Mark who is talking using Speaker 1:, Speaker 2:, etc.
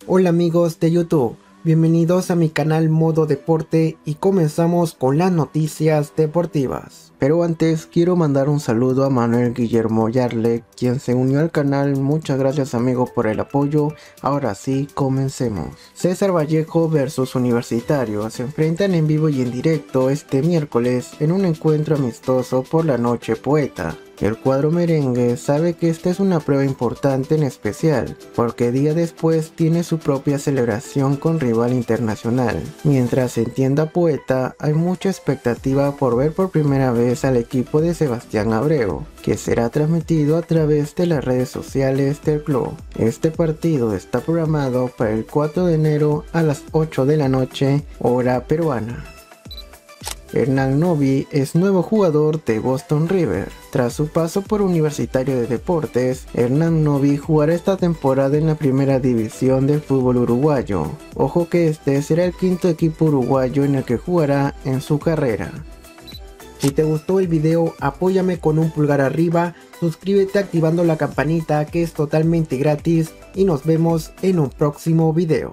Speaker 1: Hola amigos de YouTube, bienvenidos a mi canal Modo Deporte y comenzamos con las noticias deportivas. Pero antes quiero mandar un saludo a Manuel Guillermo Yarle, quien se unió al canal. Muchas gracias amigo por el apoyo. Ahora sí, comencemos. César Vallejo versus Universitario se enfrentan en vivo y en directo este miércoles en un encuentro amistoso por la Noche Poeta. El cuadro merengue sabe que esta es una prueba importante en especial, porque día después tiene su propia celebración con rival internacional. Mientras en Tienda Poeta hay mucha expectativa por ver por primera vez al equipo de Sebastián Abreu, que será transmitido a través de las redes sociales del club. Este partido está programado para el 4 de enero a las 8 de la noche, hora peruana. Hernán Novi es nuevo jugador de Boston River. Tras su paso por Universitario de Deportes, Hernán Novi jugará esta temporada en la primera división del fútbol uruguayo. Ojo que este será el quinto equipo uruguayo en el que jugará en su carrera. Si te gustó el video, apóyame con un pulgar arriba, suscríbete activando la campanita que es totalmente gratis y nos vemos en un próximo video.